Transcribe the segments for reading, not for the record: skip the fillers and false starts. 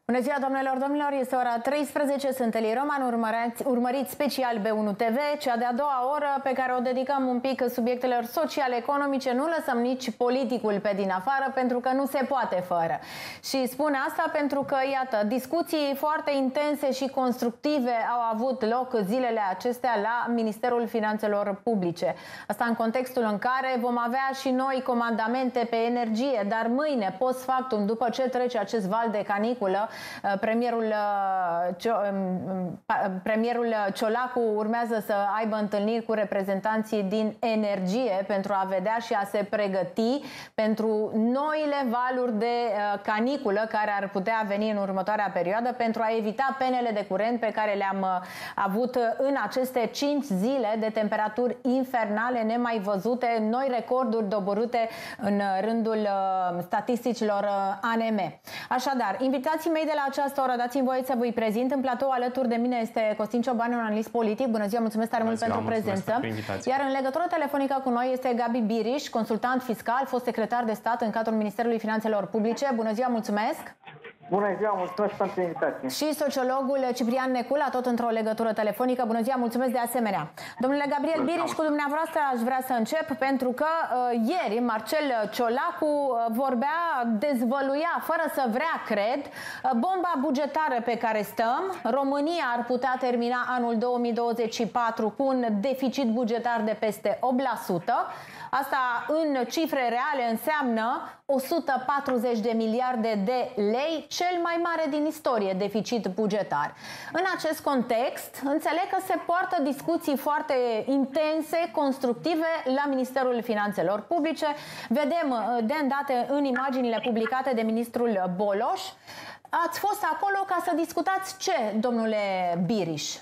Bună ziua, doamnelor, domnilor, este ora 13, sunt Eli Roman, urmăriți special B1 TV, cea de-a doua oră pe care o dedicăm un pic subiectelor social-economice, nu lăsăm nici politicul pe din afară, pentru că nu se poate fără. Și spun asta pentru că, iată, discuții foarte intense și constructive au avut loc zilele acestea la Ministerul Finanțelor Publice. Asta în contextul în care vom avea și noi comandamente pe energie, dar mâine, post factum, după ce trece acest val de caniculă, premierul Ciolacu urmează să aibă întâlniri cu reprezentanții din energie pentru a vedea și a se pregăti pentru noile valuri de caniculă care ar putea veni în următoarea perioadă, pentru a evita penele de curent pe care le-am avut în aceste 5 zile de temperaturi infernale nemai văzute, noi recorduri doborâte în rândul statisticilor ANM. Așadar, invitații mei de la această oră, dați-mi voie să vă prezint. În platou alături de mine este Costin Ciobanu, un analist politic. Bună ziua, mulțumesc tare mult pentru prezență. Iar în legătură telefonică cu noi este Gabi Biriș, consultant fiscal, fost secretar de stat în cadrul Ministerului Finanțelor Publice. Bună ziua, mulțumesc! Bună ziua, mulțumesc pentru invitație. Și sociologul Ciprian Necula, tot într-o legătură telefonică. Bună ziua, mulțumesc de asemenea. Domnule Gabriel Biriș, cu dumneavoastră aș vrea să încep, pentru că ieri Marcel Ciolacu dezvăluia, fără să vrea, cred, bomba bugetară pe care stăm. România ar putea termina anul 2024 cu un deficit bugetar de peste 8%. Asta în cifre reale înseamnă 140 de miliarde de lei, cel mai mare din istorie deficit bugetar. În acest context, înțeleg că se poartă discuții foarte intense, constructive la Ministerul Finanțelor Publice. Vedem de îndată în imaginile publicate de ministrul Boloș. Ați fost acolo ca să discutați ce, domnule Biriș?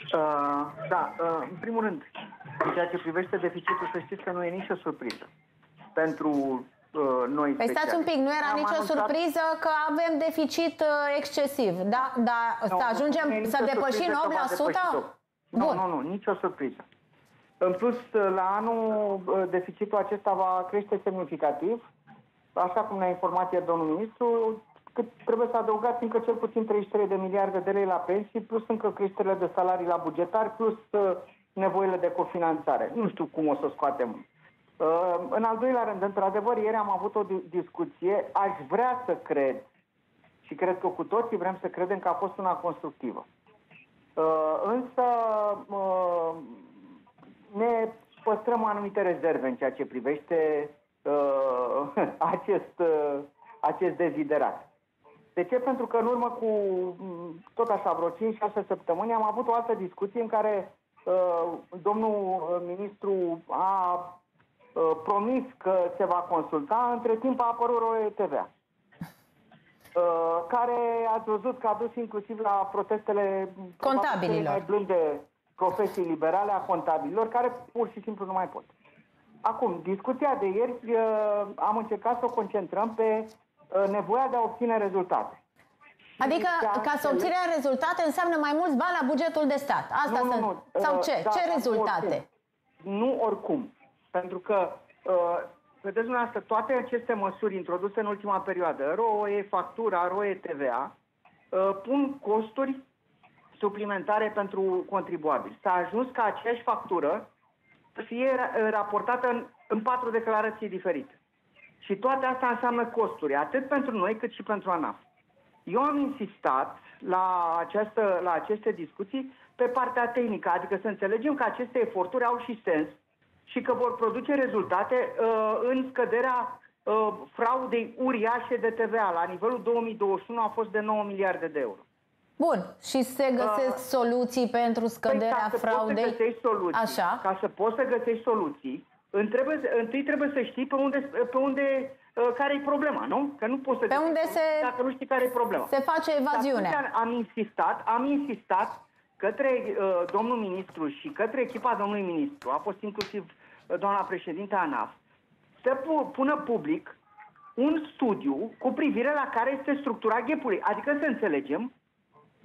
În primul rând, în ceea ce privește deficitul, să știți că nu e nicio surpriză pentru noi. Păi stați un pic, nu era nicio surpriză că avem deficit excesiv, da? Dar să ajungem să depășim 8%? Nu, nicio surpriză. În plus, la anul, deficitul acesta va crește semnificativ, așa cum ne-a informat domnul ministru, că trebuie să adăugați încă cel puțin 33 de miliarde de lei la pensii, plus încă creșterile de salarii la bugetari, plus nevoile de cofinanțare. Nu știu cum o să scoatem. În al doilea rând, într-adevăr, ieri am avut o discuție. Aș vrea să cred, și cred că cu toții vrem să credem, că a fost una constructivă. Însă ne păstrăm anumite rezerve în ceea ce privește acest deziderat. De ce? Pentru că în urmă cu tot așa vreo 5-6 săptămâni am avut o altă discuție în care domnul ministru a promis că se va consulta. Între timp a apărut ROE-TVA, care ați văzut că a dus inclusiv la protestele contabililor, mai blânde profesii liberale a contabililor, care pur și simplu nu mai pot. Acum, discuția de ieri am încercat să o concentrăm pe nevoia de a obține rezultate. Adică, ca să obținem rezultate, înseamnă mai mulți bani la bugetul de stat. Sau ce? Ce rezultate? Nu oricum. Pentru că, vedeți dumneavoastră, toate aceste măsuri introduse în ultima perioadă, ROE, factura, ROE, TVA, pun costuri suplimentare pentru contribuabili. S-a ajuns ca aceeași factură să fie raportată în 4 declarații diferite. Și toate astea înseamnă costuri, atât pentru noi cât și pentru ANAF. Eu am insistat la aceste discuții pe partea tehnică, adică să înțelegem că aceste eforturi au și sens și că vor produce rezultate în scăderea fraudei uriașe de TVA. La nivelul 2021 a fost de 9 miliarde de euro. Bun. Și se găsesc soluții pentru scăderea fraudei? Ca să poți să găsești soluții, întâi trebuie să știi care e problema, nu? Că nu poți să dacă nu știi care e problema. Se face evaziunea. Am insistat către domnul ministru și către echipa domnului ministru, a fost inclusiv doamna președinte ANAF, să pună public un studiu cu privire la care este structura gap-ului. Adică să înțelegem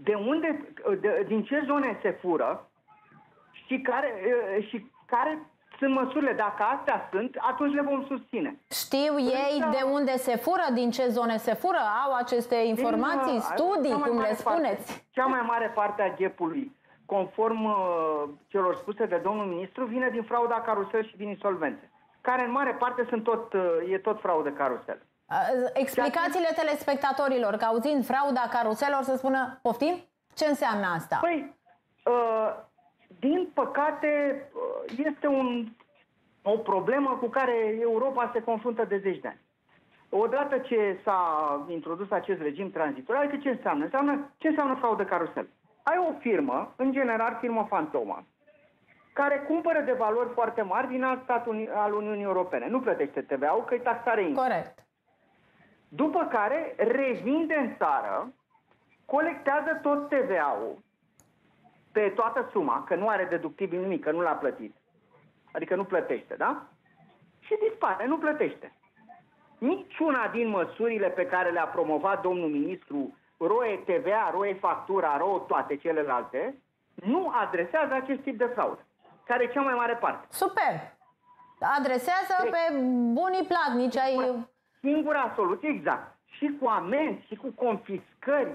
din ce zone se fură și care sunt măsurile. Dacă astea sunt, atunci le vom susține. Știu ei de unde se fură, din ce zone se fură? Au aceste informații, studii, cum le spuneți? Cea mai mare parte a gap-ului, conform celor spuse de domnul ministru, vine din frauda carusel și din insolvențe, care în mare parte e tot fraudă carusel. Explicațiile telespectatorilor, că auzind frauda caruselor, să spună, poftim? Ce înseamnă asta? Păi, din păcate, este o problemă cu care Europa se confruntă de zeci de ani. Odată ce s-a introdus acest regim tranzitoriu, adică ce înseamnă? Ce înseamnă fraudă carusel? Ai o firmă, în general firmă fantomă, care cumpără de valori foarte mari din alt stat al Uniunii Europene. Nu plătește TVA-ul, că e taxare indirectă. Corect. După care revinde în țară, colectează tot TVA-ul pe toată suma, că nu are deductibil nimic, că nu l-a plătit. Adică nu plătește, da? Și dispare, nu plătește. Niciuna din măsurile pe care le-a promovat domnul ministru, ROE TVA, ROE factura, ROE toate celelalte, nu adresează acest tip de fraudă, care e cea mai mare parte. Super! Adresează pe bunii platnici ai... Singura soluție, exact. Și cu amenzi, și cu confiscări,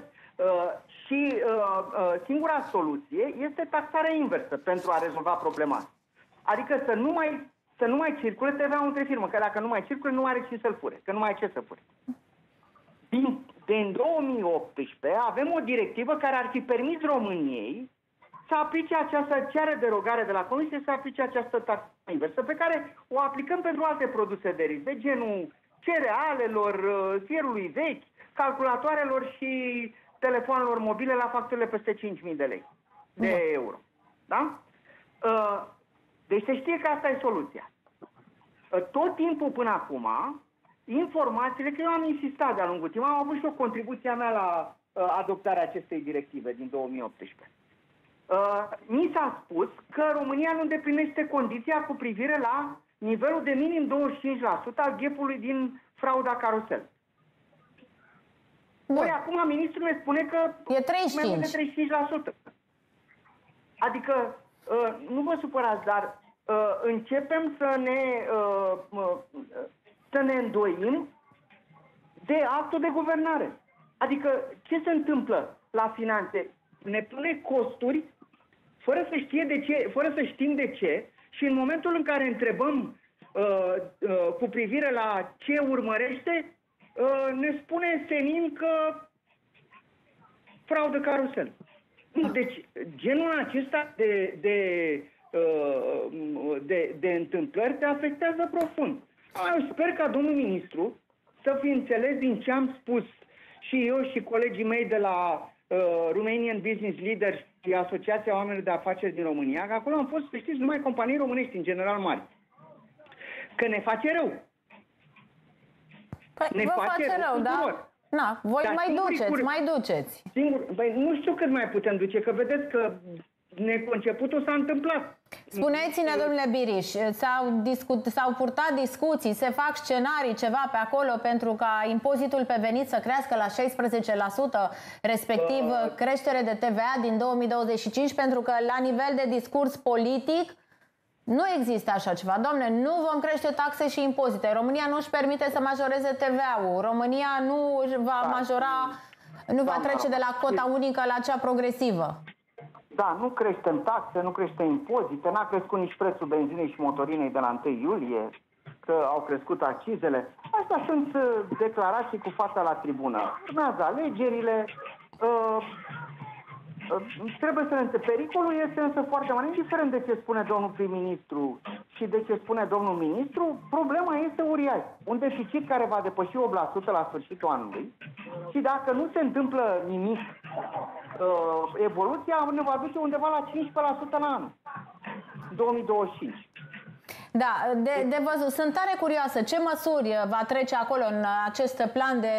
singura soluție este taxarea inversă pentru a rezolva problema. Adică să nu mai circule TVA-ul între firmă, că dacă nu mai circule, nu are cine să-l fure, că nu mai are ce să fure. Din 2018 avem o directivă care ar fi permis României să aplice această, ceară derogare de la Comisie să aplice această taxă inversă, pe care o aplicăm pentru alte produse de risc, de genul cerealelor, fierului vechi, calculatoarelor și telefoanelor mobile la facturile peste 5.000 de lei, de euro. Da? Deci se știe că asta e soluția. Tot timpul până acum, informațiile, că eu am insistat de-a lungul timp, am avut și o contribuție a mea la adoptarea acestei directive din 2018. Mi s-a spus că România nu îndeplinește condiția cu privire la nivelul de minim 25% al gap-ului din frauda carusel. Ori acum ministrul ne spune că e 35. mai mult de 35%. Adică, nu vă supărați, dar începem să ne îndoim de actul de guvernare. Adică, ce se întâmplă la finanțe? Ne pune costuri fără să știm de ce, și în momentul în care întrebăm cu privire la ce urmărește, ne spune senin că fraudă carusel. Deci, genul acesta de întâmplări te afectează profund. Eu sper ca domnul ministru să fi înțeles din ce am spus și eu și colegii mei de la Romanian Business Leaders și Asociația Oamenilor de Afaceri din România, că acolo am fost, să știți, numai companii românești, în general mari. Că ne face rău. Păi, vă face rău, da? Na, voi mai duceți. Nu știu cât mai putem duce, că vedeți că neconceputul s-a întâmplat. Spuneți-ne, domnule Biriș, s-au purtat discuții, se fac scenarii, ceva pe acolo pentru ca impozitul pe venit să crească la 16%, respectiv creștere de TVA din 2025, pentru că la nivel de discurs politic nu există așa ceva. Doamne, nu vom crește taxe și impozite. România nu își permite să majoreze TVA-ul. România nu va majora, nu va trece de la cota unică la cea progresivă. Da, nu creștem taxe, nu creștem impozite, n-a crescut nici prețul benzinei și motorinei de la 1 iulie, că au crescut accizele. Astea sunt declarații cu fața la tribună. Urmează alegerile, trebuie să ne înțelegem. Pericolul este însă foarte mare, indiferent de ce spune domnul prim-ministru și de ce spune domnul ministru, problema este uriașă. Un deficit care va depăși 8% la sfârșitul anului și dacă nu se întâmplă nimic, evoluția ne va duce undeva la 15% la anul 2025. Da, de văzut. Sunt tare curioasă ce măsuri va trece acolo în acest plan de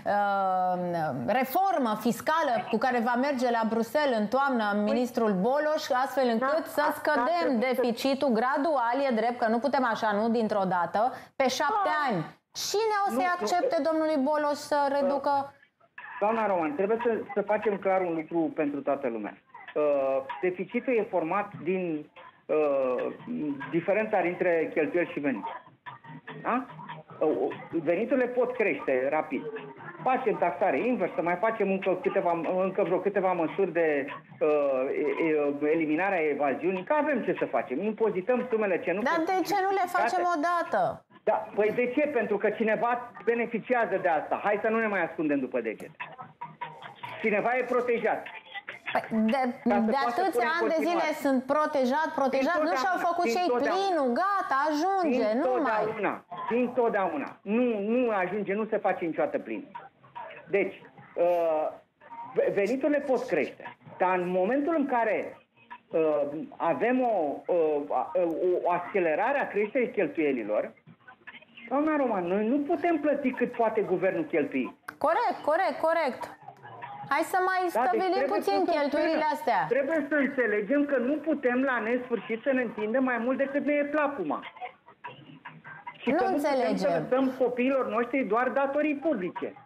reformă fiscală cu care va merge la Bruxelles în toamnă ministrul Boloș, astfel încât să scădem deficitul gradual, e drept că nu putem așa, nu dintr-o dată, pe 7 ani. Cine o să-i accepte domnului Boloș să reducă? Doamna Roman, trebuie să facem clar un lucru pentru toată lumea. Deficitul e format din diferența dintre cheltuieli și venituri. Da? Veniturile pot crește rapid. Facem taxare inversă, mai facem încă vreo câteva măsuri de eliminare a evaziunii, că avem ce să facem. Impozităm sumele ce nu... Dar de ce nu le facem odată? Da, păi de ce? Pentru că cineva beneficiază de asta. Hai să nu ne mai ascundem după degete. Cineva e protejat. De atâția ani de zile sunt protejat, nu și-au făcut cei plinul, gata, ajunge, nu mai... Dintotdeauna. Nu ajunge, nu se face niciodată plin. Deci, veniturile pot crește, dar în momentul în care avem o accelerare a creșterii cheltuielilor, doamna Roman, noi nu putem plăti cât poate guvernul cheltui. Corect. Hai să mai stabilim puțin cheltuielile astea. Trebuie să înțelegem că nu putem la nesfârșit să ne întindem mai mult decât ne e placuma. Și nu că înțelegem. Nu putem să lăsăm copiilor noștri doar datorii publice.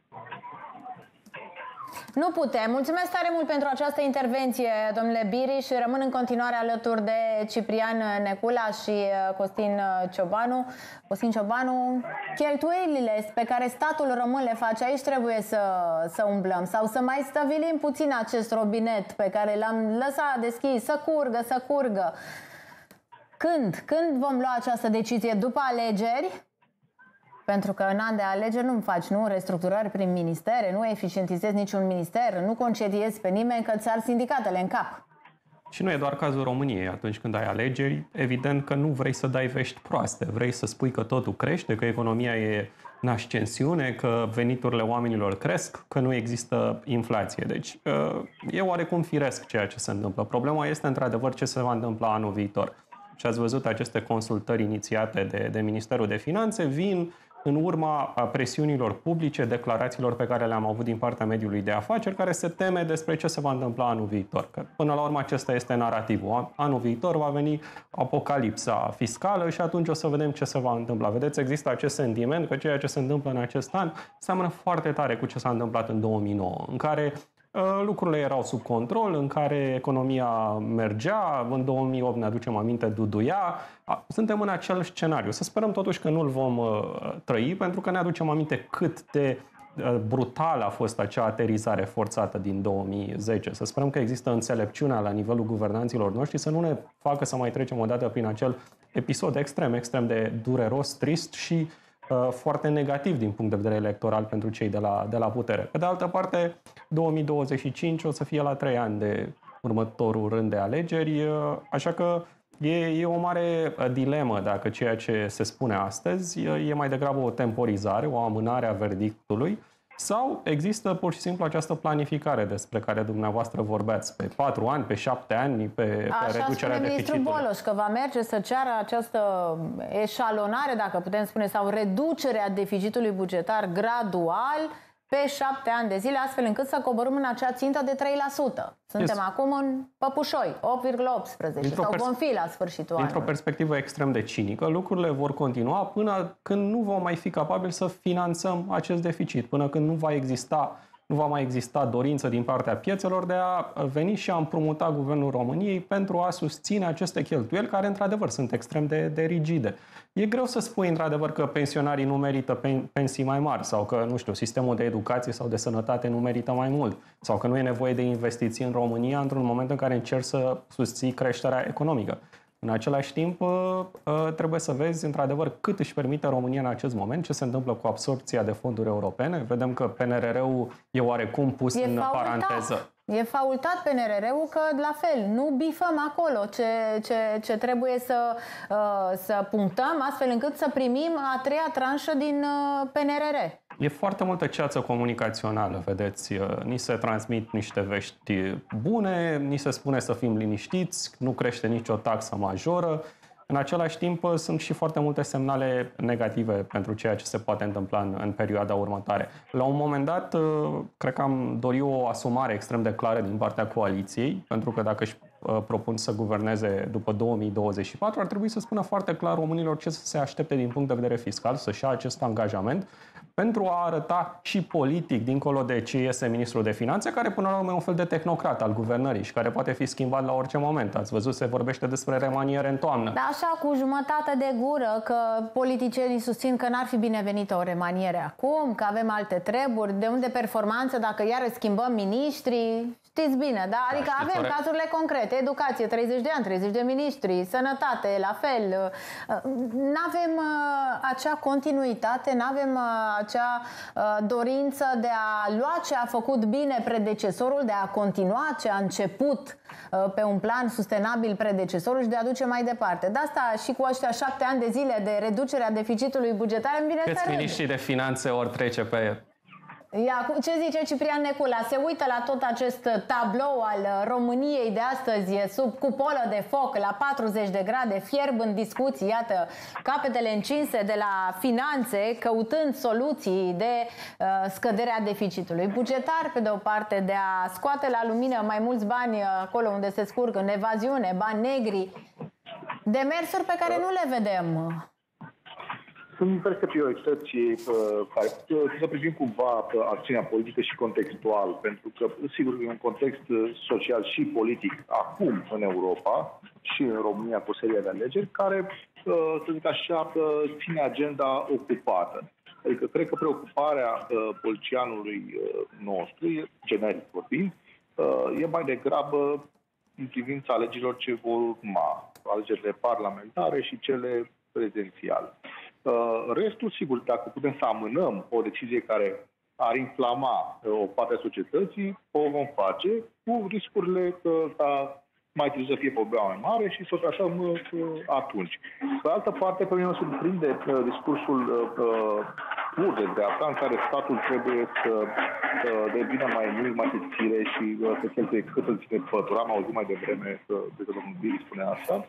Nu putem. Mulțumesc tare mult pentru această intervenție, domnule Biriș. Rămân în continuare alături de Ciprian Necula și Costin Ciobanu. Cheltuielile pe care statul român le face aici trebuie să umblăm sau să mai stăvilim puțin acest robinet pe care l-am lăsat deschis, să curgă. Când vom lua această decizie? După alegeri? Pentru că în an de alegeri nu faci, restructurări prin ministere, nu eficientizezi niciun minister, nu concediezi pe nimeni, că ți-ar sindicatele în cap. Și nu e doar cazul României. Atunci când ai alegeri, evident că nu vrei să dai vești proaste. Vrei să spui că totul crește, că economia e în ascensiune, că veniturile oamenilor cresc, că nu există inflație. Deci e oarecum firesc ceea ce se întâmplă. Problema este într-adevăr ce se va întâmpla anul viitor. Și ați văzut aceste consultări inițiate de Ministerul de Finanțe vin în urma presiunilor publice, declarațiilor pe care le-am avut din partea mediului de afaceri, care se teme despre ce se va întâmpla anul viitor. Că, până la urmă, acesta este narativul. Anul viitor va veni apocalipsa fiscală și atunci o să vedem ce se va întâmpla. Vedeți, există acest sentiment că ceea ce se întâmplă în acest an seamănă foarte tare cu ce s-a întâmplat în 2009, în care lucrurile erau sub control, în care economia mergea, în 2008 ne aducem aminte, duduia. Suntem în acel scenariu. Să sperăm totuși că nu-l vom trăi, pentru că ne aducem aminte cât de brutală a fost acea aterizare forțată din 2010. Să sperăm că există înțelepciunea la nivelul guvernanților noștri să nu ne facă să mai trecem odată prin acel episod extrem de dureros, trist și foarte negativ din punct de vedere electoral pentru cei de la putere. Pe de altă parte, 2025 o să fie la 3 ani de următorul rând de alegeri, așa că e o mare dilemă dacă ceea ce se spune astăzi e mai degrabă o temporizare, o amânare a verdictului, sau există pur și simplu această planificare despre care dumneavoastră vorbeați, pe 4 ani, pe 7 ani, pe reducerea deficitului. Așa spune ministrul Boloș, că va merge să ceară această eșalonare, dacă putem spune, sau reducerea deficitului bugetar gradual pe 7 ani de zile, astfel încât să coborâm în acea țintă de 3%. Suntem acum în păpușoi, 8,18, sau vom fi la sfârșitul anului. Dintr-o perspectivă extrem de cinică, lucrurile vor continua până când nu vom mai fi capabili să finanțăm acest deficit, până când nu va mai exista dorință din partea piețelor de a veni și a împrumuta Guvernul României pentru a susține aceste cheltuieli care, într-adevăr, sunt extrem de rigide. E greu să spui, într-adevăr, că pensionarii nu merită pensii mai mari sau că, nu știu, sistemul de educație sau de sănătate nu merită mai mult sau că nu e nevoie de investiții în România într-un moment în care încerci să susții creșterea economică. În același timp, trebuie să vezi, într-adevăr, cât își permite România în acest moment, ce se întâmplă cu absorbția de fonduri europene. Vedem că PNRR-ul e oarecum pus în paranteză. E faultat PNRR-ul că, la fel, nu bifăm acolo ce trebuie să punctăm, astfel încât să primim a 3-a tranșă din PNRR. E foarte multă ceață comunicațională, vedeți. Ni se transmit niște vești bune, ni se spune să fim liniștiți, nu crește nicio taxă majoră. În același timp, sunt și foarte multe semnale negative pentru ceea ce se poate întâmpla în perioada următoare. La un moment dat, cred că am dorit o asumare extrem de clară din partea coaliției, pentru că dacă își propun să guverneze după 2024, ar trebui să spună foarte clar românilor ce să se aștepte din punct de vedere fiscal, să-și ia acest angajament, pentru a arăta și politic, dincolo de ce este ministrul de finanțe, care până la urmă e un fel de tehnocrat al guvernării și care poate fi schimbat la orice moment. Ați văzut, se vorbește despre remaniere în toamnă. Da, așa, cu jumătate de gură, că politicienii susțin că n-ar fi binevenită o remaniere acum, că avem alte treburi, de unde performanță dacă iară schimbăm miniștrii. Știți bine, da? Adică avem cazurile concrete, educație, 30 de ani, 30 de miniștri, sănătate, la fel. N-avem acea continuitate, n-avem acea dorință de a lua ce a făcut bine predecesorul, de a continua ce a început pe un plan sustenabil predecesorul și de a duce mai departe. De asta și cu ăștia 7 ani de zile de reducerea deficitului bugetar îmi vine să râd. Câți miniștri de finanțe ori trece pe... Ce zice Ciprian Necula? Se uită la tot acest tablou al României de astăzi sub cupolă de foc la 40 de grade, fierb în discuții, iată, capetele încinse de la finanțe, căutând soluții de scăderea deficitului bugetar, pe de o parte, de a scoate la lumină mai mulți bani acolo unde se scurgă, în evaziune, bani negri, demersuri pe care nu le vedem. Sunt perspectivități care să privim cumva acțiunea politică și contextual, pentru că, sigur, e un context social și politic acum în Europa și în România cu o serie de alegeri care, să zic așa, ține agenda ocupată. Adică, cred că preocuparea politicianului nostru, generic vorbind, e mai degrabă în privința alegerilor ce vor urma, alegerile parlamentare și cele prezidențiale. Restul, sigur, dacă putem să amânăm o decizie care ar inflama o parte a societății, o vom face cu riscurile ca mai târziu să fie problema mai mare și să o trașăm atunci. Pe altă parte, pe mine mă surprinde discursul pur de dreapta, în care statul trebuie să devină mai mic, mai subțire și să cheltuie cât îl ține pătura. Am auzit mai devreme că domnul Biri spune asta.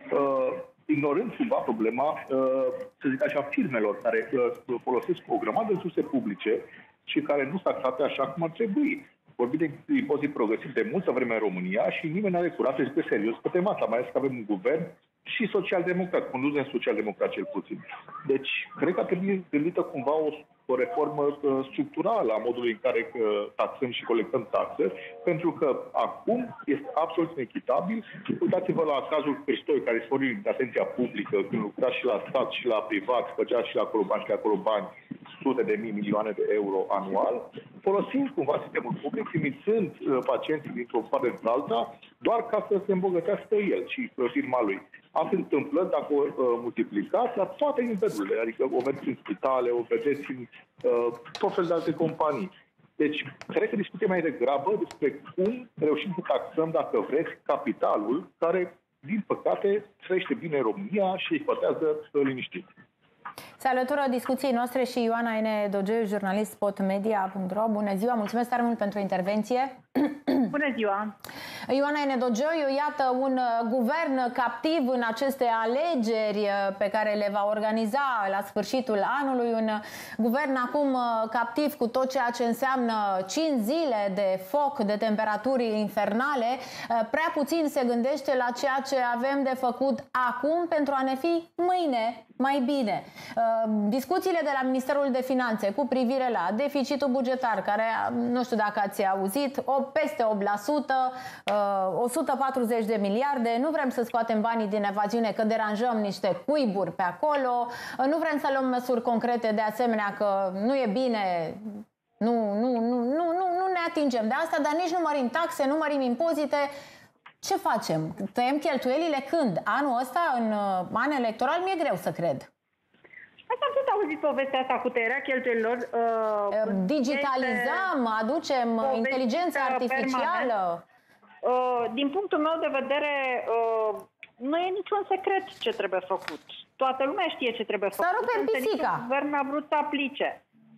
Ignorând cumva problema, să zic așa, firmelor care folosesc o grămadă de surse publice și care nu sunt taxate așa cum ar trebui. Vorbim de impozit progresiv de multă vreme în România și nimeni nu are curaj să zică serios pe tema asta, mai ales că avem un guvern și social-democrat, condus de social-democrat cel puțin. Deci, cred că ar trebui gândită cumva o reformă structurală a modului în care taxăm și colectăm taxe, pentru că acum este absolut inechitabil. Uitați-vă la cazul Cristoi, care este ori de atenția publică, când lucra și la stat și la privat, făcea și la acolo bani și la acolo bani, sute de mii, milioane de euro anual, folosind cumva sistemul public, trimițând pacienții dintr-o parte în alta, doar ca să se îmbogățească el și firma lui. Asta se întâmplă dacă o multiplicați la toate nivelurile, adică o vedeți în spitale, o vedeți în tot fel de alte companii. Deci, cred că discuția mai degrabă despre cum reușim să taxăm, dacă vreți, capitalul care, din păcate, trăiește bine în România și exploatează liniștit. Se alătură discuției noastre și Ioana N. Dogeu, jurnalist spotmedia.ro. Bună ziua, mulțumesc tare mult pentru intervenție. Bună ziua! Ioana N. Dogeu, iată un guvern captiv în aceste alegeri pe care le va organiza la sfârșitul anului, un guvern acum captiv cu tot ceea ce înseamnă 5 zile de foc, de temperaturi infernale. Prea puțin se gândește la ceea ce avem de făcut acum pentru a ne fi mâine mai bine. Discuțiile de la Ministerul de Finanțe cu privire la deficitul bugetar, care, nu știu dacă ați auzit, peste 8%, 140 de miliarde, nu vrem să scoatem banii din evaziune că deranjăm niște cuiburi pe acolo, nu vrem să luăm măsuri concrete de asemenea că nu e bine, nu ne atingem de asta, dar nici nu mărim taxe, nu mărim impozite. Ce facem? Tăiem cheltuielile când? Anul ăsta, în an electoral, mi-e greu să cred. Ați tot auzit povestea asta cu tăierea cheltuielilor. Digitalizăm, aducem inteligența artificială. Din punctul meu de vedere, nu e niciun secret ce trebuie făcut. Toată lumea știe ce trebuie făcut. Să rupem pisica. Guvernul a vrut să aplice.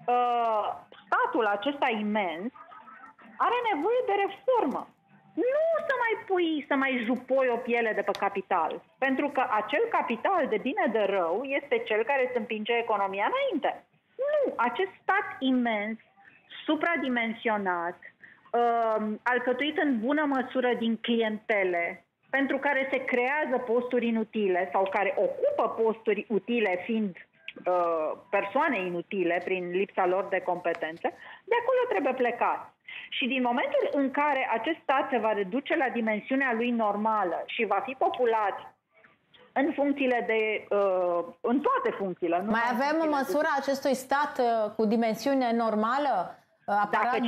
Statul acesta imens are nevoie de reformă. Nu să mai jupoi o piele de pe capital. Pentru că acel capital de bine de rău este cel care îți împinge economia înainte. Nu, acest stat imens, supradimensionat, alcătuit în bună măsură din clientele, pentru care se creează posturi inutile sau care ocupă posturi utile fiind persoane inutile prin lipsa lor de competențe, de acolo trebuie plecat. Și din momentul în care acest stat se va reduce la dimensiunea lui normală și va fi populat în funcțiile de, în toate funcțiile. Mai avem măsura acestui stat cu dimensiune normală? Dacă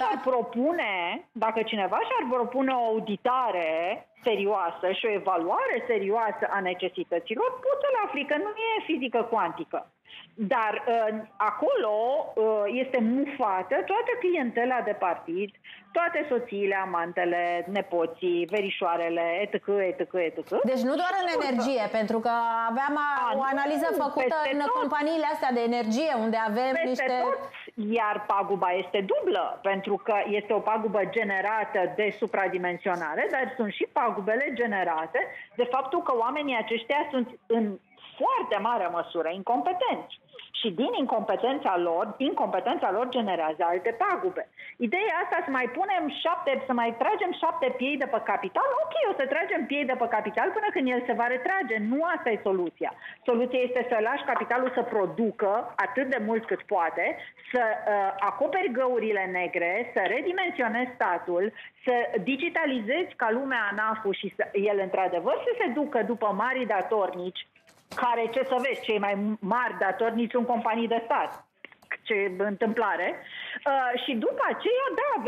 cineva și-ar propune o auditare serioasă și o evaluare serioasă a necesităților, poți să-l afli că nu e fizică cuantică. Dar acolo este mufată toată clientela de partid, toate soțiile, amantele, nepoții, verișoarele, etc., etc., etc. Deci nu doar în energie, pentru că aveam o analiză făcută în companiile astea de energie, unde avem niște... Tot, iar paguba este dublă, pentru că este o pagubă generată de supradimensionare, dar sunt și pagubele generate de faptul că oamenii aceștia sunt în foarte mare măsură incompetenți. Și din incompetența lor generează alte pagube. Ideea asta să mai tragem 7 piei de pe capital, ok, o să tragem piei de pe capital până când el se va retrage. Nu asta e soluția. Soluția este să lași capitalul să producă atât de mult cât poate, să acoperi găurile negre, să redimensionezi statul, să digitalizezi ca lumea ANAF-ul și el într-adevăr să se ducă după marii datornici, care, ce să vezi, cei mai mari datornici sunt companii de stat. Ce întâmplare. Și după aceea,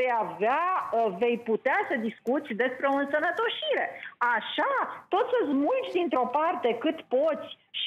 vei putea să discuți despre o însănătoșire. Așa, tot să smulgi dintr-o parte cât poți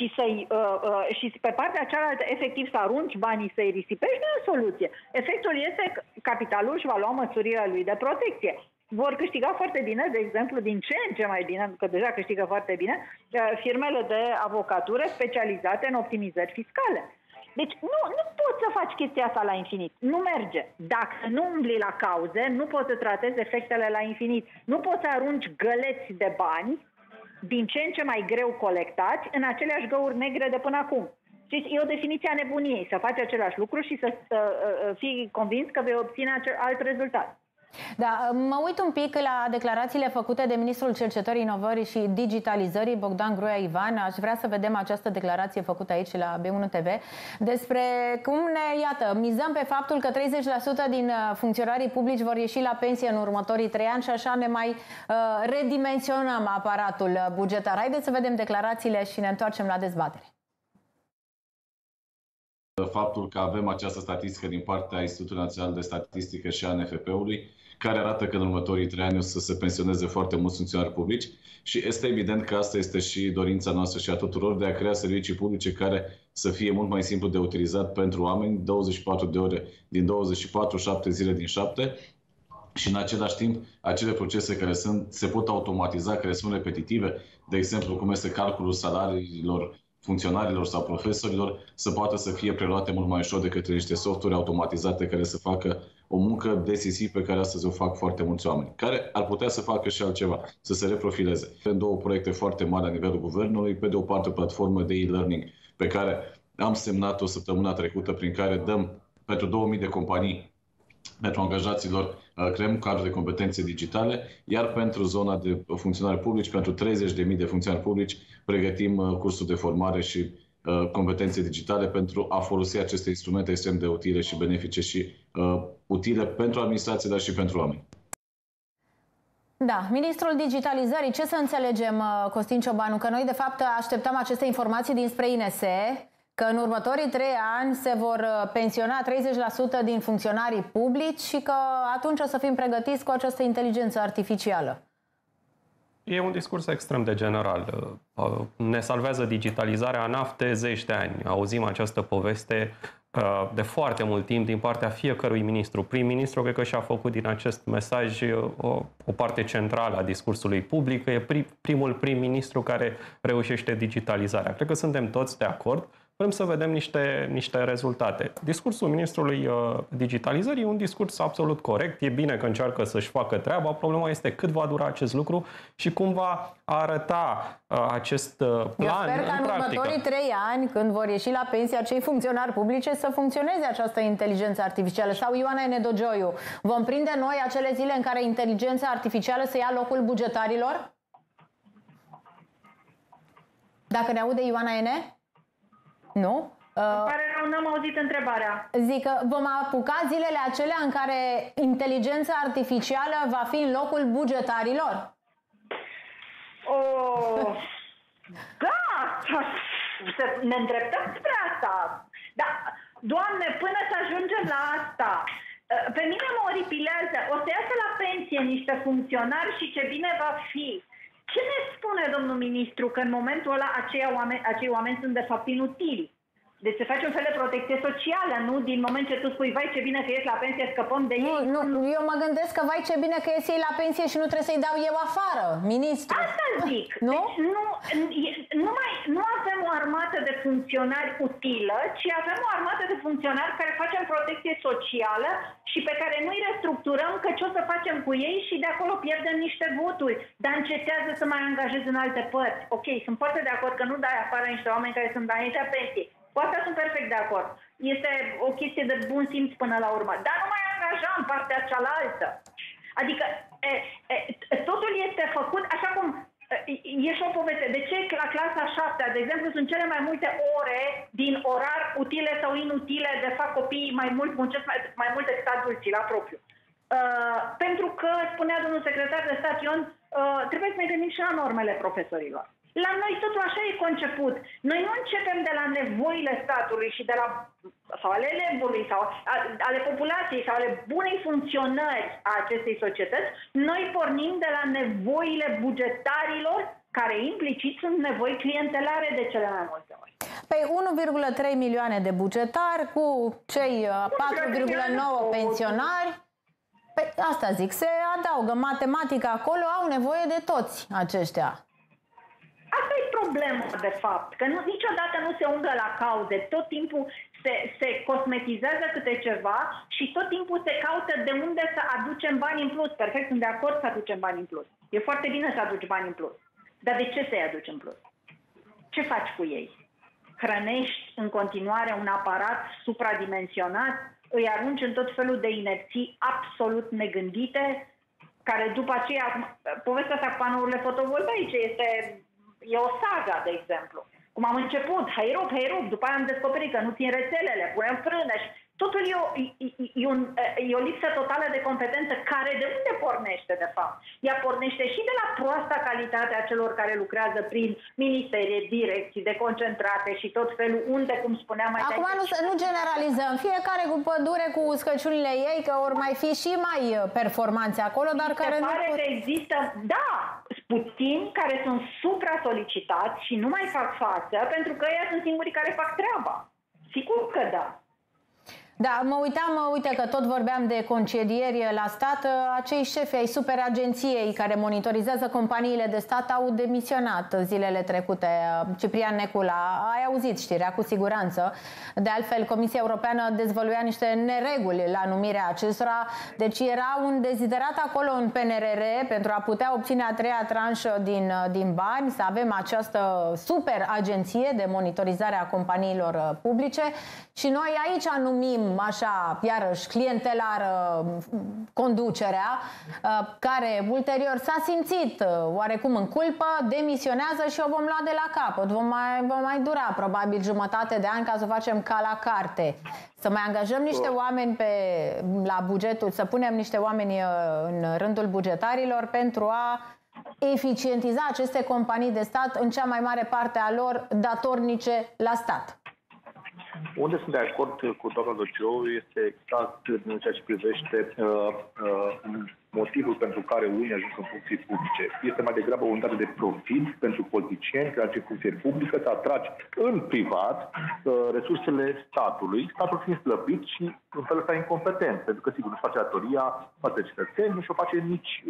și pe partea cealaltă, efectiv, să arunci banii, să-i risipești, nu e o soluție. Efectul este că capitalul își va lua măsurile lui de protecție. Vor câștiga foarte bine, de exemplu, din ce în ce mai bine, că deja câștigă foarte bine, firmele de avocatură specializate în optimizări fiscale. Deci nu poți să faci chestia asta la infinit. Nu merge. Dacă nu umbli la cauze, nu poți să tratezi efectele la infinit. Nu poți să arunci găleți de bani, din ce în ce mai greu colectați, în aceleași găuri negre de până acum. Și e o definiție a nebuniei, să faci același lucru și să fii convins că vei obține alt rezultat. Da, mă uit un pic la declarațiile făcute de Ministrul Cercetării, Inovării și Digitalizării, Bogdan Gruia Ivan. Aș vrea să vedem această declarație făcută aici la B1 TV despre cum mizăm pe faptul că 30% din funcționarii publici vor ieși la pensie în următorii 3 ani și așa ne mai redimensionăm aparatul bugetar. Haideți să vedem declarațiile și ne întoarcem la dezbatere. Faptul că avem această statistică din partea Institutului Național de Statistică și a ANFP-ului, care arată că în următorii 3 ani o să se pensioneze foarte mulți funcționari publici și este evident că asta este și dorința noastră și a tuturor de a crea servicii publice care să fie mult mai simplu de utilizat pentru oameni, 24 de ore din 24, 7 zile din 7 și în același timp acele procese care se pot automatiza, care sunt repetitive, de exemplu cum este calculul salariilor funcționarilor sau profesorilor, să poată să fie preluate mult mai ușor de către niște softuri automatizate care să facă o muncă decisiv pe care astăzi o fac foarte mulți oameni, care ar putea să facă și altceva, să se reprofileze. Avem 2 proiecte foarte mari la nivelul guvernului, pe de o parte o platformă de e-learning pe care am semnat-o săptămâna trecută, prin care dăm pentru 2000 de companii, pentru angajaților, creăm cadru de competențe digitale, iar pentru zona de funcționari publici, pentru 30.000 de funcționari publici, pregătim cursuri de formare și competențe digitale pentru a folosi aceste instrumente extrem de utile și benefice și utile pentru administrație, dar și pentru oameni. Da, Ministrul Digitalizării, ce să înțelegem, Costin Ciobanu? Că noi, de fapt, așteptăm aceste informații dinspre INS, că în următorii 3 ani se vor pensiona 30% din funcționarii publici și că atunci o să fim pregătiți cu această inteligență artificială. E un discurs extrem de general. Ne salvează digitalizarea ANAF de 10 de ani. Auzim această poveste de foarte mult timp din partea fiecărui ministru. Prim-ministru cred că și-a făcut din acest mesaj o parte centrală a discursului public. E primul prim-ministru care reușește digitalizarea. Cred că suntem toți de acord. Vrem să vedem niște rezultate. Discursul ministrului digitalizării e un discurs absolut corect. E bine că încearcă să-și facă treaba. Problema este cât va dura acest lucru și cum va arăta acest plan. Eu sper că în următorii 3 ani, când vor ieși la pensie acei funcționari publice, să funcționeze această inteligență artificială. Sau Ioana Nedogioiu, vom prinde noi acele zile în care inteligența artificială să ia locul bugetarilor? Dacă ne aude Ioana Ene? Nu? Îmi pare rău, n-am auzit întrebarea. Zic că vom apuca zilele acelea în care inteligența artificială va fi în locul bugetarilor? Da, ne îndreptăm spre asta. Da, Doamne, până să ajungem la asta, pe mine mă oripilează. O să iasă la pensie niște funcționari și ce bine va fi. Ce ne spune domnul ministru că în momentul ăla acei oameni sunt de fapt inutili? Deci se face un fel de protecție socială, nu? Din moment ce tu spui, vai ce bine că ești la pensie, scăpăm de ei. Nu, eu mă gândesc că vai ce bine că ies ei la pensie și nu trebuie să-i dau eu afară, ministru. Asta zic. Nu? Deci nu avem o armată de funcționari utilă, ci avem o armată de funcționari care facem protecție socială și pe care nu-i restructurăm, că ce o să facem cu ei și de acolo pierdem niște voturi. Dar încetează să mai angajezi în alte părți. Ok, sunt foarte de acord că nu dai afară niște oameni care sunt înaintea pensiei. Cu asta sunt perfect de acord. Este o chestie de bun simț până la urmă. Dar nu mai angajăm partea cealaltă. Adică totul este făcut așa cum e și o poveste. De ce la clasa 7, de exemplu, sunt cele mai multe ore din orar utile sau inutile de fac copiii mai mult, muncesc mai mult decât adulții la propriu? Pentru că, spunea domnul secretar de stat Ion, trebuie să ne gândim și la normele profesorilor. La noi totul așa e conceput. Noi nu începem de la nevoile statului și de la, sau ale elevului sau ale populației sau ale bunei funcționări a acestei societăți. Noi pornim de la nevoile bugetarilor, care implicit sunt nevoi clientelare de cele mai multe ori. Păi 1,3 milioane de bugetari cu cei 4,9 pensionari. Păi asta zic, se adaugă matematica acolo, au nevoie de toți aceștia. Asta e problema, de fapt, că niciodată nu se umblă la cauze, tot timpul se cosmetizează câte ceva și tot timpul se caută de unde să aducem bani în plus. Perfect, sunt de acord să aducem bani în plus. E foarte bine să aduci bani în plus. Dar de ce să-i aduci în plus? Ce faci cu ei? Hrănești în continuare un aparat supradimensionat? Îi arunci în tot felul de inerții absolut negândite, care după aceea, povestea asta cu panourile fotovoltaice e o saga, de exemplu. Cum am început, hei rup, după aia am descoperit că nu țin rețelele, punem frâne și totul e o lipsă totală de competență care de unde pornește, de fapt? Ea pornește și de la proasta calitate a celor care lucrează prin ministerie, direcții deconcentrate și tot felul, unde, cum spuneam mai acum nu generalizăm. Fiecare cu pădure, cu scăciunile ei, că ori mai fi și mai performanți acolo, dar care nu pot... că există, da, puțini care sunt supra-solicitați și nu mai fac față, pentru că ei sunt singurii care fac treaba. Sigur că da. Da, mă uitam, uite că tot vorbeam de concedieri la stat, acei șefi ai superagenției care monitorizează companiile de stat au demisionat zilele trecute. Ciprian Necula, ai auzit știrea cu siguranță. De altfel, Comisia Europeană dezvăluia niște nereguli la numirea acestora, deci era un deziderat acolo în PNRR pentru a putea obține a treia tranșă din bani, să avem această superagenție de monitorizare a companiilor publice și noi aici numim așa, iarăși, clientelară conducerea, care ulterior s-a simțit oarecum în culpă, demisionează și o vom lua de la capăt. Vom mai dura probabil jumătate de an ca să o facem ca la carte. Să mai angajăm niște oameni la bugetul, să punem niște oameni în rândul bugetarilor pentru a eficientiza aceste companii de stat, în cea mai mare parte a lor datornice la stat. Unde sunt de acord cu doamna Dăciu este exact în ceea ce privește motivul pentru care unii ajung în funcții publice. Este mai degrabă o unitate de profit pentru politicieni care ajung în funcție publică, să atragi în privat resursele statului, statul fiind slăbit și în felul ăsta incompetent, pentru că sigur nu face datoria față de cetățeni, nu și-o face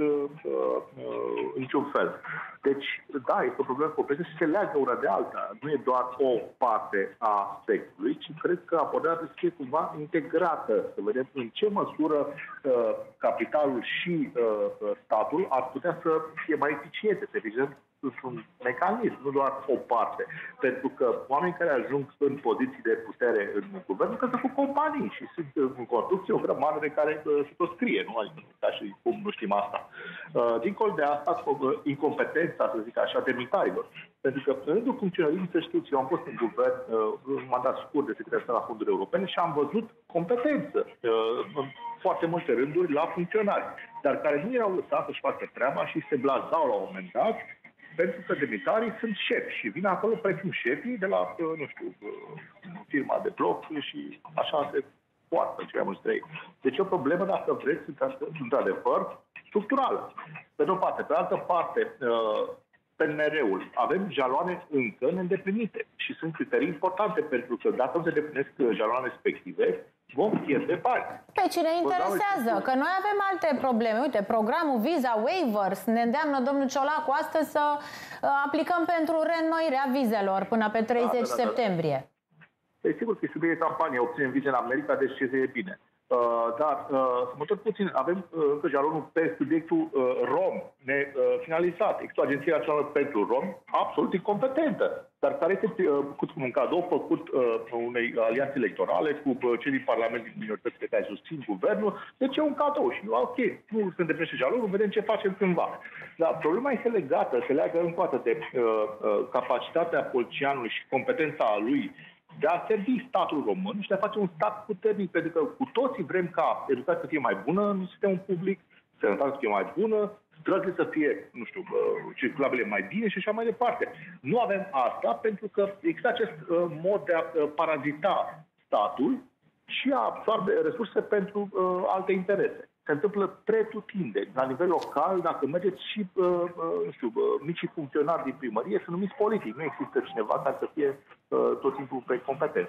niciun fel. Deci, da, este o problemă complexă și se leagă una de alta. Nu e doar o parte a aspectului, ci cred că abordarea trebuie să fie cumva integrată, să vedem în ce măsură capitalul și statul ar putea să fie mai eficiente, de exemplu, un mecanism, nu doar o parte. Pentru că oamenii care ajung în poziții de putere în guvern nu că sunt companii și sunt în construcție o grămadă de care se tot scrie, nu? Adică, ca și cum nu știm asta. Dincolo de asta, incompetența, să zic așa, demnitarilor. Pentru că în rândul funcționarii, să știți, eu am fost în guvern un mandat scurt de secretar la fonduri europene și am văzut competență în foarte multe rânduri la funcționari, dar care nu erau lăsați să-și facă treaba și se blazau la un moment dat pentru că demnitarii sunt șefi și vin acolo precum șefii de la, nu știu, firma de bloc și așa se poartă cei mai mulți trei. Deci e o problemă, dacă vreți, într-adevăr, structurală. Pe de o parte. Pe de altă parte, PNR-ul. Avem jaloane încă neîndeplinite și sunt criterii importante pentru că dacă nu se deplinesc jaloane respective, vom pierde bani. Pe cine interesează? Că noi avem alte probleme. Uite, programul Visa Waivers ne îndeamnă domnul Ciolacu astăzi să aplicăm pentru reînnoirea vizelor până pe 30 septembrie. E sigur că e subiect de campanie, obținem vize în America, deci ce e bine. Dar să mă tot puțin, avem încă jalonul pe subiectul rom nefinalizat. Există o Agenție Națională pentru Rom absolut incompetentă, dar care este un cadou făcut unei alianțe electorale cu cei din Parlament din minoritățile care susțin guvernul. Deci e un cadou și ok, nu se îndeplinește jalonul, vedem ce facem cândva. Dar problema este legată, se leagă încă o dată de capacitatea polițianului și competența lui de a servi statul român și de a face un stat puternic, pentru că cu toții vrem ca educația să fie mai bună în sistemul public, sănătatea să fie mai bună, străzile să fie, nu știu, circulabile mai bine și așa mai departe. Nu avem asta pentru că există acest mod de a parazita statul și a absorbe resurse pentru alte interese. Se întâmplă pretutindeni. La nivel local, dacă mergeți și, nu știu, micii funcționari din primărie, sunt numiți politic. Nu există cineva care să fie tot timpul pe competență.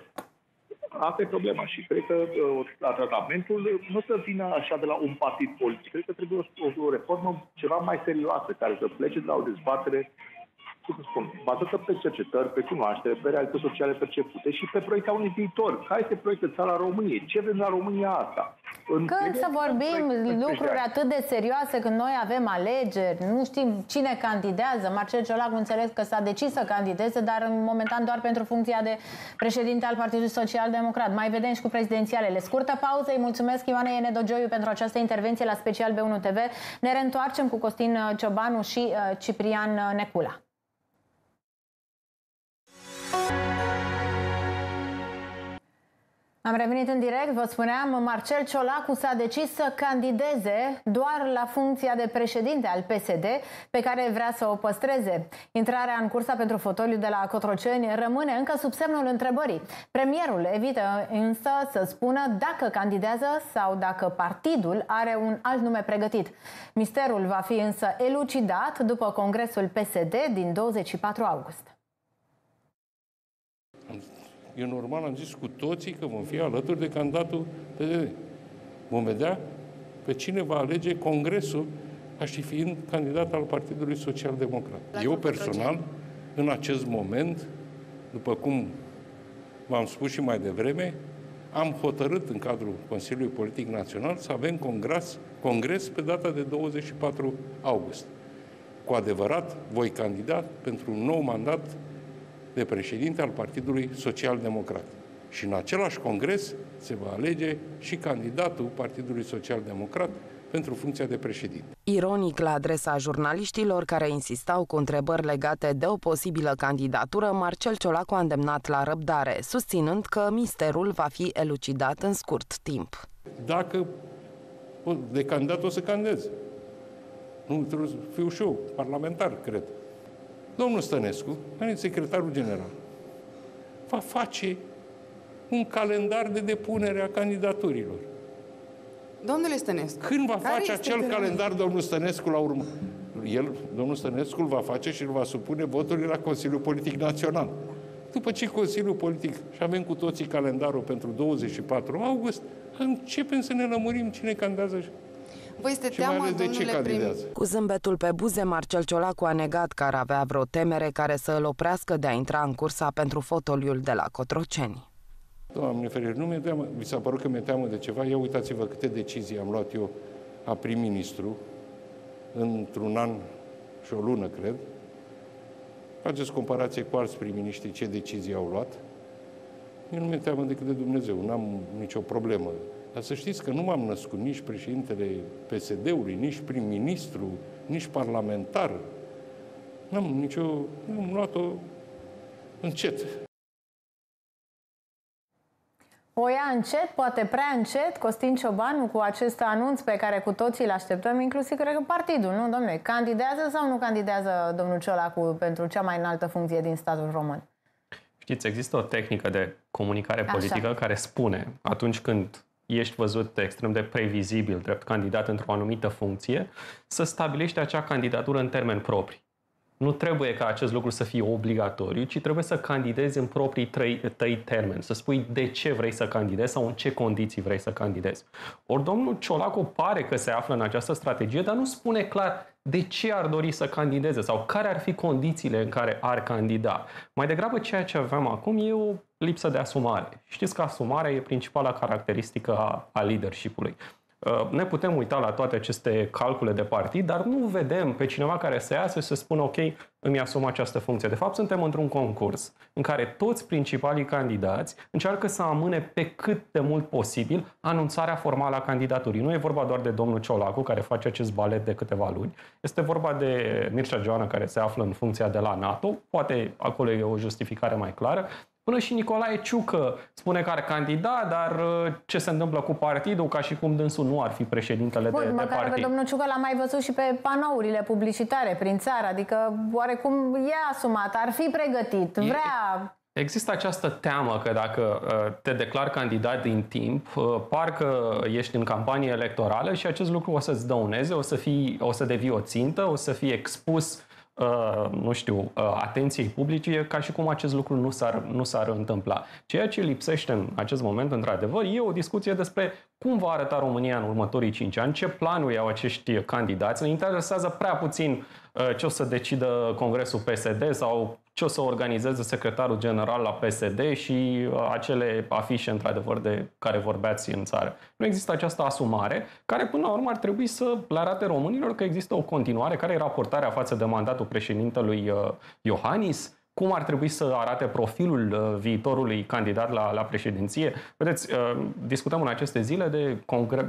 Asta e problema și cred că tratamentul nu să vină așa de la un partid politic. Cred că trebuie o reformă ceva mai serioasă, care să plece de la o dezbatere, cum spun, bazată pe cercetări, pe cunoaștere, pe realități sociale percepute și pe proiecția unui viitor. Care este proiectul țara României? Ce vrem la România asta? Când să vorbim lucruri atât de serioase, când noi avem alegeri, nu știm cine candidează. Marcel Ciolacu înțeles că s-a decis să candideze, dar momentan doar pentru funcția de președinte al Partidului Social Democrat. Mai vedem și cu prezidențialele. Scurtă pauză, îi mulțumesc Ioanei Nedogioiu pentru această intervenție la Special B1 TV. Ne reîntoarcem cu Costin Ciobanu și Ciprian Necula. Am revenit în direct, vă spuneam, Marcel Ciolacu s-a decis să candideze doar la funcția de președinte al PSD, pe care vrea să o păstreze. Intrarea în cursa pentru fotoliu de la Cotroceni rămâne încă sub semnul întrebării. Premierul evită însă să spună dacă candidează sau dacă partidul are un alt nume pregătit. Misterul va fi însă elucidat după congresul PSD din 24 august. E normal, am zis cu toții că vom fi alături de candidatul PDD. Vom vedea pe cine va alege Congresul ca și fiind candidat al Partidului Social Democrat. Eu personal, în acest moment, după cum v-am spus și mai devreme, am hotărât în cadrul Consiliului Politic Național să avem congres pe data de 24 august. Cu adevărat, voi candida pentru un nou mandat de președinte al Partidului Social Democrat. Și în același congres se va alege și candidatul Partidului Social Democrat pentru funcția de președinte. Ironic la adresa jurnaliștilor care insistau cu întrebări legate de o posibilă candidatură, Marcel Ciolacu a îndemnat la răbdare, susținând că misterul va fi elucidat în scurt timp. Dacă de candidat o să candidez. Nu trebuie să fiu și eu parlamentar, cred. Domnul Stănescu, care e secretarul general, va face un calendar de depunere a candidaturilor. Domnule Stănescu, când va face acel calendar domnul Stănescu la urmă? Domnul Stănescu îl va face și îl va supune voturile la Consiliul Politic Național. După ce Consiliul Politic, și avem cu toții calendarul pentru 24 august, începem să ne lămurim cine candidează. Vă este teamă, domnule premier? Cu zâmbetul pe buze, Marcel Ciolacu a negat că ar avea vreo temere care să îl oprească de a intra în cursa pentru fotoliul de la Cotroceni. Doamne ferește, nu mi-e teamă. Vi s-a părut că mi-e teamă de ceva? Ia uitați-vă câte decizii am luat eu a prim-ministru într-un an și o lună, cred. Faceți comparație cu alți prim-ministri ce decizii au luat. Eu nu mi-e teamă decât de Dumnezeu, n-am nicio problemă. Dar să știți că nu m-am născut nici președintele PSD-ului, nici prim-ministru, nici parlamentar. Am luat-o încet. O ia încet, poate prea încet, Costin Ciobanu, cu acest anunț pe care cu toții îl așteptăm, inclusiv, cred că partidul, nu, domnule? Candidează sau nu candidează domnul Ciolacu pentru cea mai înaltă funcție din statul român? Știți, există o tehnică de comunicare politică care spune, atunci când ești văzut extrem de previzibil drept candidat într-o anumită funcție, să stabilești acea candidatură în termeni proprii. Nu trebuie ca acest lucru să fie obligatoriu, ci trebuie să candidezi în proprii tăi termeni, să spui de ce vrei să candidezi sau în ce condiții vrei să candidezi. Ori domnul Ciolacu pare că se află în această strategie, dar nu spune clar de ce ar dori să candideze sau care ar fi condițiile în care ar candida. Mai degrabă ceea ce avem acum e o lipsă de asumare. Știți că asumarea e principala caracteristică a leadership-ului. Ne putem uita la toate aceste calcule de partid, dar nu vedem pe cineva care să iasă și să spună ok, îmi asum această funcție. De fapt, suntem într-un concurs în care toți principalii candidați încearcă să amâne pe cât de mult posibil anunțarea formală a candidaturii. Nu e vorba doar de domnul Ciolacu, care face acest balet de câteva luni. Este vorba de Mircea Joana, care se află în funcția de la NATO. Poate acolo e o justificare mai clară. Până și Nicolae Ciucă spune că ar candida, dar ce se întâmplă cu partidul, ca și cum dânsul nu ar fi președintele de partid. Că domnul Ciucă l-am mai văzut și pe panourile publicitare prin țară, adică oarecum e asumat, ar fi pregătit, vrea... Există această teamă că dacă te declari candidat din timp, parcă ești în campanie electorală și acest lucru o să-ți dăuneze, o să devii o țintă, o să fii expus atenției publice, ca și cum acest lucru nu s-ar întâmpla. Ceea ce lipsește în acest moment, într-adevăr, e o discuție despre cum va arăta România în următorii 5 ani, ce planuri au acești candidați. Ne interesează prea puțin ce o să decidă Congresul PSD sau ce o să organizeze secretarul general la PSD și acele afișe, într-adevăr, de care vorbeați în țară. Nu există această asumare, care până la urmă ar trebui să le arate românilor că există o continuare, care e raportarea față de mandatul președintelui Iohannis, cum ar trebui să arate profilul viitorului candidat la președinție. Vedeți, discutăm în aceste zile de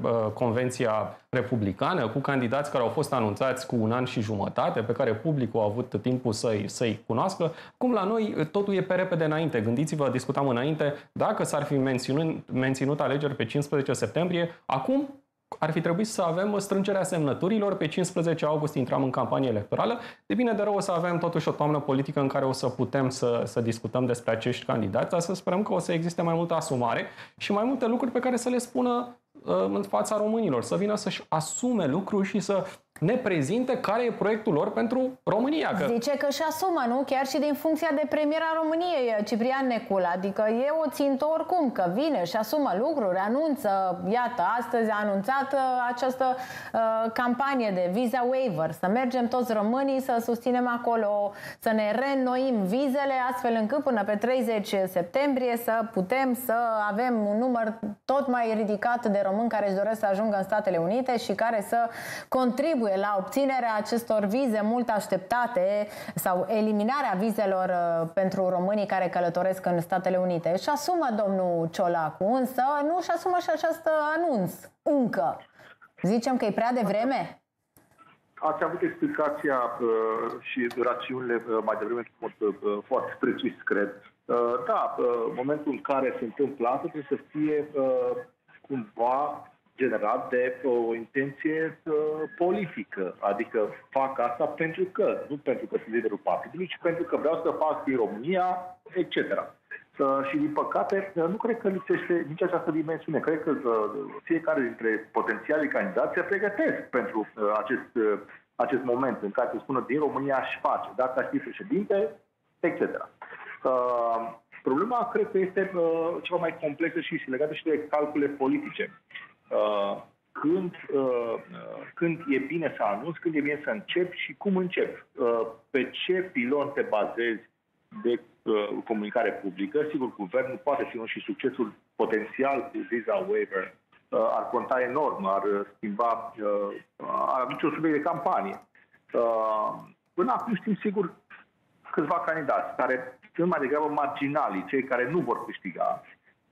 Convenția Republicană cu candidați care au fost anunțați cu 1 an și jumătate, pe care publicul a avut timpul să-i cunoască. Cum la noi totul e pe repede înainte. Gândiți-vă, discutam înainte, dacă s-ar fi menținut alegeri pe 15 septembrie, acum ar fi trebuit să avem strângerea semnăturilor. Pe 15 august intram în campanie electorală. De bine de rău o să avem totuși o toamnă politică în care o să putem să discutăm despre acești candidați, dar să sperăm că o să existe mai multă asumare și mai multe lucruri pe care să le spună în fața românilor, să vină să-și asume lucruri și să ne prezinte care e proiectul lor pentru România. Zice că își asumă, nu? Chiar și din funcția de premier a României, Ciprian Necula. Adică e o țintă oricum, că vine și asumă lucruri, anunță, iată, astăzi a anunțat această campanie de visa waiver, să mergem toți românii să susținem acolo, să ne reînnoim vizele, astfel încât până pe 30 septembrie să putem să avem un număr tot mai ridicat de români care își doresc să ajungă în Statele Unite și care să contribuie la obținerea acestor vize mult așteptate sau eliminarea vizelor pentru românii care călătoresc în Statele Unite. Își asumă domnul Ciolacu, însă nu își asumă și acest anunț încă. Zicem că e prea devreme? Ați avut explicația și rațiunile mai devreme foarte precis, cred. Da, momentul în care se întâmplă asta trebuie să fie cumva generat de o intenție politică. Adică fac asta pentru că, nu pentru că sunt liderul partidului, ci pentru că vreau să fac din România, etc. Și din păcate, nu cred că lipsește nici această dimensiune. Cred că fiecare dintre potențialii candidați se pregătesc pentru acest moment în care se spună din România aș face, dacă aș fi președinte, etc. Problema cred că este ceva mai complexă și legată și de calcule politice. Când e bine să anunți, când e bine să începi și cum începi. Pe ce pilon te bazezi de comunicare publică? Sigur, guvernul poate fi și succesul potențial cu visa waiver ar conta enorm, ar schimba, ar aduce o subiect de campanie. Până acum știm sigur câțiva candidați care sunt mai degrabă marginali, cei care nu vor câștiga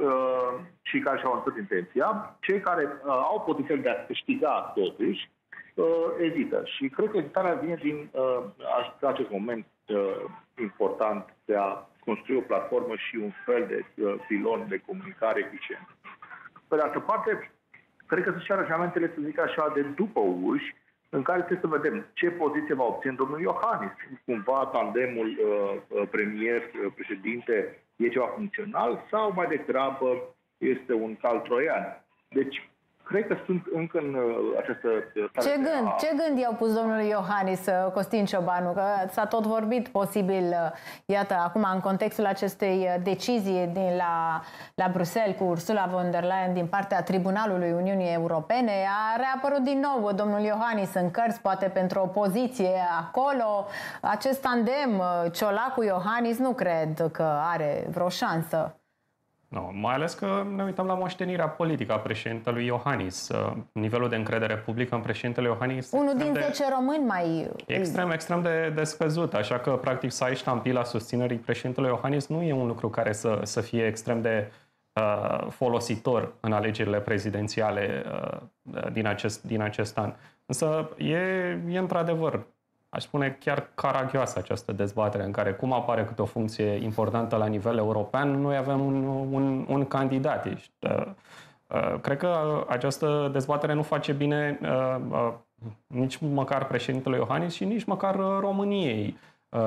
și care și-au întâlnit intenția, cei care au potențial de a câștiga totuși ezită. Și cred că ezitarea vine din acest moment important de a construi o platformă și un fel de pilon de comunicare eficient. Pe de altă parte, cred că sunt și aranjamentele, să zic așa, de după uși, în care trebuie să vedem ce poziție va obține domnul Iohannis. Cumva tandemul premier-președinte e ceva funcțional sau mai degrabă este un cal troian. Deci, cred că sunt încă în această... Ce gând i-au pus domnului Iohannis, Costin Ciobanu? Că s-a tot vorbit posibil, iată, acum în contextul acestei decizii la Bruxelles cu Ursula von der Leyen din partea Tribunalului Uniunii Europene. A reapărut din nou domnul Iohannis în cărți, poate pentru o poziție acolo. Acest tandem Ciolacu-Iohannis nu cred că are vreo șansă. No, mai ales că ne uităm la moștenirea politică a președintelui Iohannis. Nivelul de încredere publică în președintele Iohannis... Unul din 10 români mai... Extrem de scăzut. Așa că, practic, să ai ștampila susținerii președintelui Iohannis nu e un lucru care să fie extrem de folositor în alegerile prezidențiale din acest an. Însă e într-adevăr, aș spune chiar caragioasă această dezbatere în care, cum apare câte o funcție importantă la nivel european, noi avem un candidat. Cred că această dezbatere nu face bine nici măcar președintele Iohannis și nici măcar României.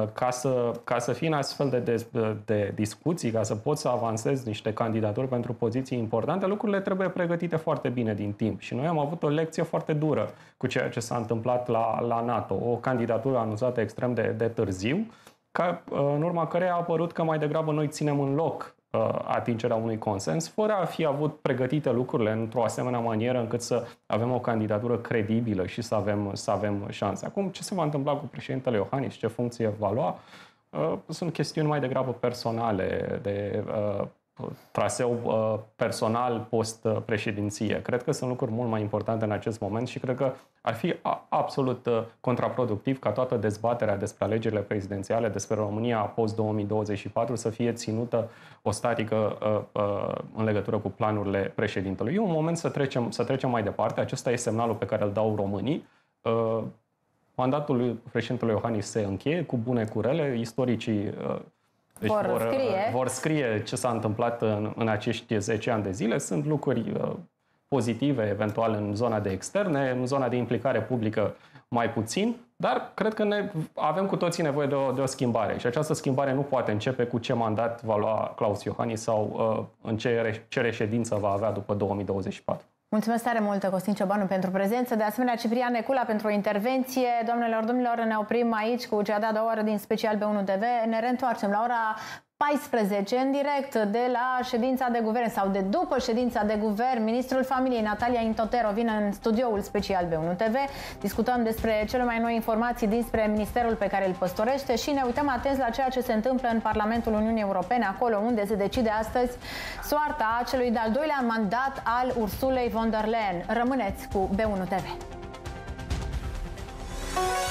Ca să fii în astfel de discuții, ca să poți să avansezi niște candidaturi pentru poziții importante, lucrurile trebuie pregătite foarte bine din timp. Și noi am avut o lecție foarte dură cu ceea ce s-a întâmplat la NATO. O candidatură anunțată extrem de târziu, în urma căreia a apărut că mai degrabă noi ținem în loc atingerea unui consens, fără a fi avut pregătite lucrurile într-o asemenea manieră încât să avem o candidatură credibilă și să avem șanse. Acum, ce se va întâmpla cu președintele Iohannis, ce funcție va lua, sunt chestiuni mai degrabă personale, de traseu personal post-președinție. Cred că sunt lucruri mult mai importante în acest moment și cred că ar fi absolut contraproductiv ca toată dezbaterea despre alegerile prezidențiale, despre România post-2024 să fie ținută o statică în legătură cu planurile președintelui. E un moment să trecem mai departe. Acesta e semnalul pe care îl dau românii. Mandatul președintelui Iohannis se încheie cu bune cu rele. Istoricii vor scrie ce s-a întâmplat în acești 10 ani de zile. Sunt lucruri pozitive, eventual, în zona de externe, în zona de implicare publică mai puțin, dar cred că avem cu toții nevoie de o schimbare. Și această schimbare nu poate începe cu ce mandat va lua Klaus Iohannis sau în ce reședință va avea după 2024. Mulțumesc tare mult, Costin Ciobanu, pentru prezență. De asemenea, Ciprian Necula pentru o intervenție. Doamnelor, domnilor, ne oprim aici cu cea de-a doua oră din Special B1 TV. Ne reîntoarcem la ora 14 în direct de la ședința de guvern sau de după ședința de guvern. Ministrul Familiei, Natalia Intotero, vine în studioul Special B1 TV. Discutăm despre cele mai noi informații dinspre ministerul pe care îl păstorește și ne uităm atenți la ceea ce se întâmplă în Parlamentul Uniunii Europene, acolo unde se decide astăzi soarta celui de-al doilea mandat al Ursulei von der Leyen. Rămâneți cu B1 TV.